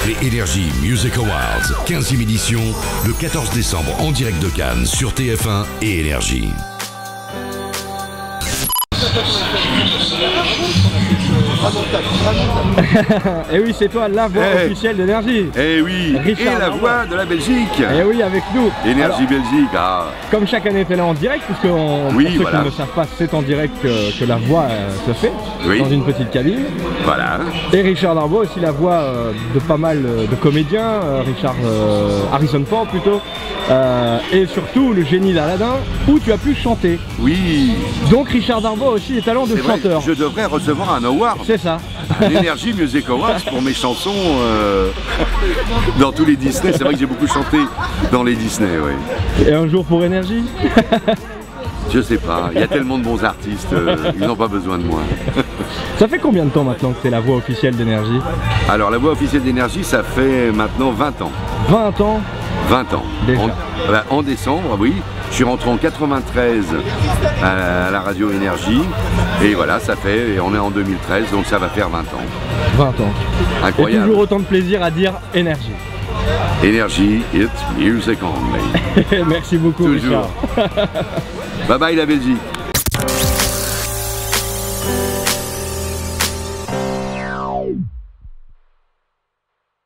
Les Energy Music Awards, 15e édition, le 14 décembre en direct de Cannes sur TF1 et Énergie. Et oui, c'est toi la voix officielle d'Énergie. Eh oui, Richard et la Darbois. voix de la Belgique. Et oui, avec nous. Énergie Alors, Belgique. Ah. comme chaque année, tu es là en direct, puisque Oui, pour ceux voilà. qui ne savent pas, c'est en direct que la voix se fait, Oui. dans une petite cabine. Voilà. Et Richard Darbois aussi la voix de pas mal de comédiens, Harrison Ford plutôt, et surtout le génie d'Aladin, où tu as pu chanter. Oui. Donc Richard Darbois aussi des talents de C'est vrai, chanteur. je devrais recevoir un award. C'est ça. L'Energy Music Awards pour mes chansons dans tous les Disney. C'est vrai que j'ai beaucoup chanté dans les Disney, oui. Et un jour pour Énergie. Je sais pas, il y a tellement de bons artistes, ils n'ont pas besoin de moi. Ça fait combien de temps maintenant que tu es la voix officielle d'Énergie? Alors la voix officielle d'Énergie, ça fait maintenant 20 ans. 20 ans 20 ans. déjà. En décembre, oui. Je suis rentré en 93 à la radio Énergie. Et voilà, ça fait, et on est en 2013, donc ça va faire 20 ans. 20 ans. Et Incroyable. toujours autant de plaisir à dire Énergie. Énergie, it's music only. Merci beaucoup Toujours. Richard. Bye bye la Belgique.